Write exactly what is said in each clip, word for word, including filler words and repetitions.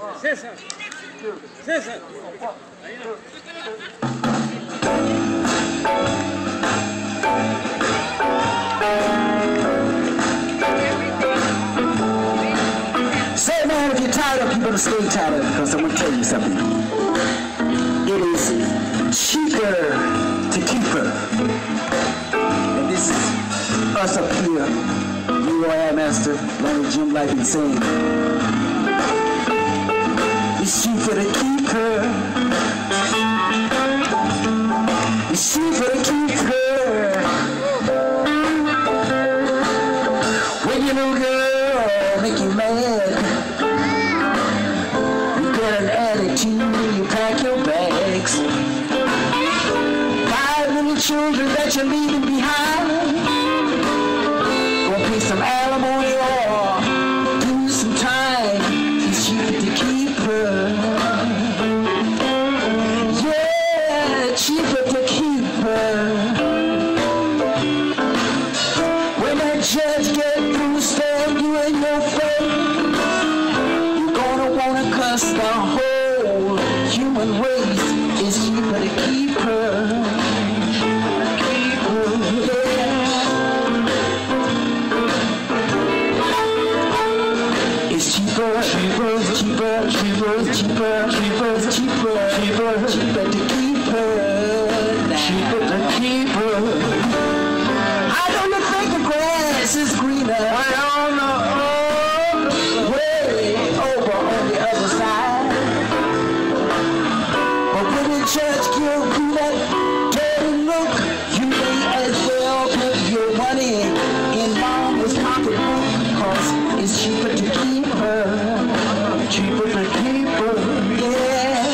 César. César. Say, man, if you're tied up, you better stay tied up, because I'm going to tell you something. It is cheaper to keep her. And this is us up here, U R I Master, Lonnie Jim Life Insane. It's cheaper to keep her. It's cheaper to keep her. When your little girl make you mad, you got an attitude, you pack your bags. Five little children that you're leaving behind. Gonna pay some alimony or do some time. It's cheaper to keep her. Yeah, cheaper to keep her. When that judge get through staring you in your face, you're gonna wanna cuss the whole human race. It's cheaper to keep her. Keep her, yeah. It's cheaper, cheaper, cheaper, cheaper, cheaper, cheaper, cheaper, cheaper, cheaper to keep her. Cheaper to keep her. I know you think the grass is greener on the way over on the other side. But when the judge gives you that dirty look, you may as well put your money in mama's pocketbook, cause it's cheaper to keep her. Cheaper to keep her, yeah.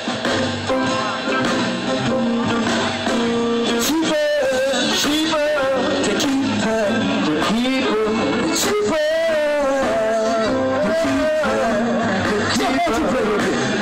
Cheaper, cheaper to keep her, to keep her. Cheaper to keep her, to keep her.